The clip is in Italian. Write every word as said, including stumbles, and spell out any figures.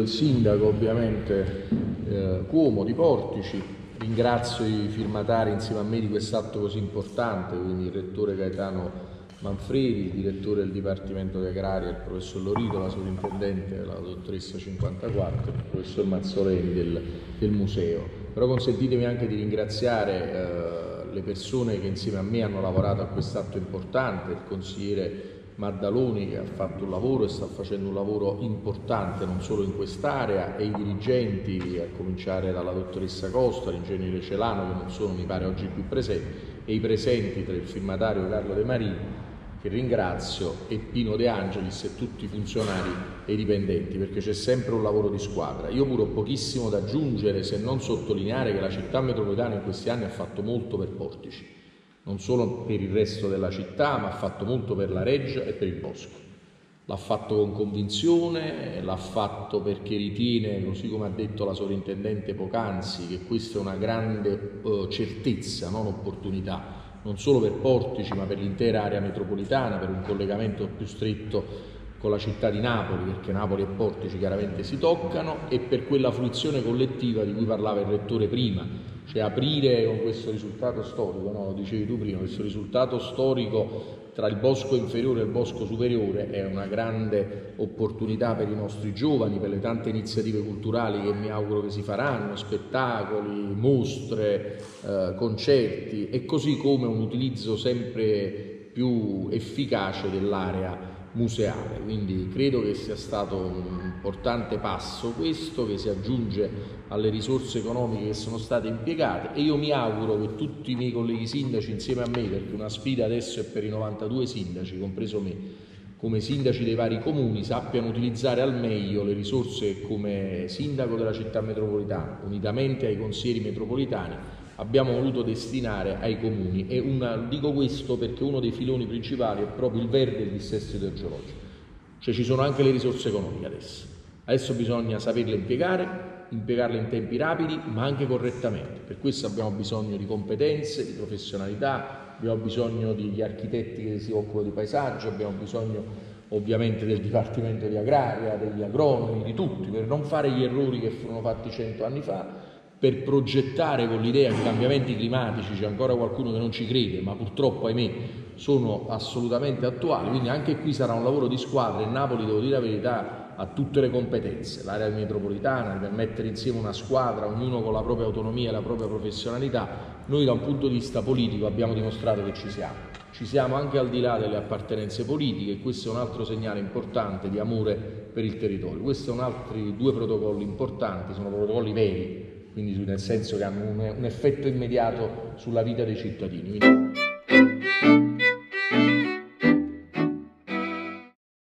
il sindaco ovviamente eh, Cuomo di Portici, ringrazio i firmatari insieme a me di quest'atto così importante, quindi il rettore Gaetano Manfredi, il direttore del Dipartimento di Agraria, il professor Lorito, la sovrintendente, la dottoressa cinquantaquattro, il professor Mazzoleni del, del museo. Però consentitemi anche di ringraziare eh, le persone che insieme a me hanno lavorato a quest'atto importante, il consigliere Maddaloni che ha fatto un lavoro e sta facendo un lavoro importante non solo in quest'area, e i dirigenti, a cominciare dalla dottoressa Costa, l'ingegnere Celano, che non sono mi pare oggi qui presenti, e i presenti tra il firmatario Carlo De Marini, che ringrazio, e Pino De Angelis e tutti i funzionari e i dipendenti, perché c'è sempre un lavoro di squadra. Io pure ho pochissimo da aggiungere, se non sottolineare che la città metropolitana in questi anni ha fatto molto per Portici, non solo per il resto della città, ma ha fatto molto per la Reggia e per il Bosco. L'ha fatto con convinzione, l'ha fatto perché ritiene, così come ha detto la sovrintendente poc'anzi, che questa è una grande eh, certezza, non opportunità, non solo per Portici ma per l'intera area metropolitana, per un collegamento più stretto con la città di Napoli, perché Napoli e Portici chiaramente si toccano, e per quella fruizione collettiva di cui parlava il rettore prima, cioè aprire con questo risultato storico, no? Lo dicevi tu prima, questo risultato storico tra il bosco inferiore e il bosco superiore è una grande opportunità per i nostri giovani, per le tante iniziative culturali che mi auguro che si faranno, spettacoli, mostre, eh, concerti, e così come un utilizzo sempre più efficace dell'area museale. Quindi credo che sia stato un importante passo questo, che si aggiunge alle risorse economiche che sono state impiegate, e io mi auguro che tutti i miei colleghi sindaci insieme a me, perché una sfida adesso è per i novantadue sindaci, compreso me, come sindaci dei vari comuni, sappiano utilizzare al meglio le risorse come sindaco della città metropolitana, unitamente ai consiglieri metropolitani, abbiamo voluto destinare ai comuni. E una, dico questo perché uno dei filoni principali è proprio il verde e il dissesto idrogeologico, cioè ci sono anche le risorse economiche adesso, adesso bisogna saperle impiegare, impiegarle in tempi rapidi ma anche correttamente. Per questo abbiamo bisogno di competenze, di professionalità, abbiamo bisogno degli architetti che si occupano di paesaggio, abbiamo bisogno ovviamente del Dipartimento di Agraria, degli agronomi, di tutti, per non fare gli errori che furono fatti cento anni fa, per progettare con l'idea che i cambiamenti climatici, c'è ancora qualcuno che non ci crede, ma purtroppo ahimè sono assolutamente attuali. Quindi anche qui sarà un lavoro di squadra, e Napoli, devo dire la verità, ha tutte le competenze, l'area metropolitana, per mettere insieme una squadra, ognuno con la propria autonomia e la propria professionalità. Noi da un punto di vista politico abbiamo dimostrato che ci siamo, ci siamo anche al di là delle appartenenze politiche, e questo è un altro segnale importante di amore per il territorio. Questi sono altri due protocolli importanti, sono protocolli veri, quindi nel senso che hanno un, un effetto immediato sulla vita dei cittadini.